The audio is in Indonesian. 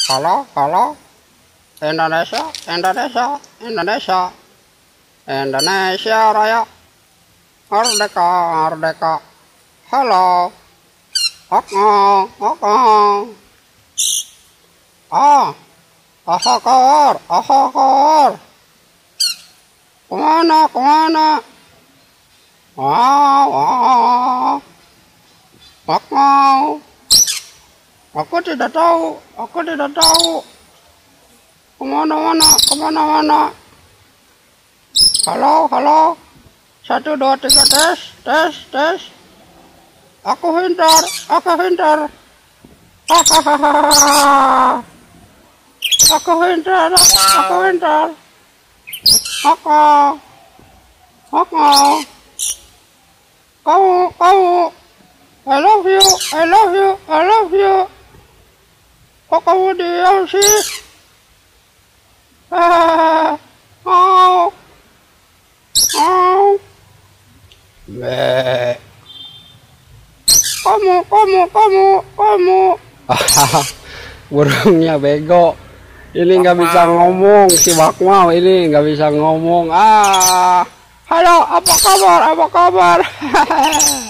Halo, halo. Indonesia, Indonesia, Indonesia. Indonesia Raya. Merdeka, merdeka. Halo. Okong, okong. Aha kabar. Kemana, kemana? Okong. Aku tidak tahu. Kemana-mana. Halo. 1, 2, 3, tes. Aku pintar. Hahaha. Aku pintar. Kamu. I love you. Kok kamu diam sih? Kamu. Burungnya bego. Ini nggak bisa ngomong, si Bakmau ini nggak bisa ngomong. Halo, apa kabar?